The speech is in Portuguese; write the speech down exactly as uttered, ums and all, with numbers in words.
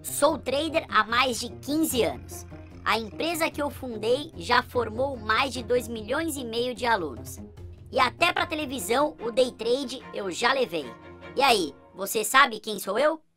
Sou trader há mais de quinze anos. A empresa que eu fundei já formou mais de dois milhões e meio de alunos. E até para televisão o day trade eu já levei. E aí, você sabe quem sou eu?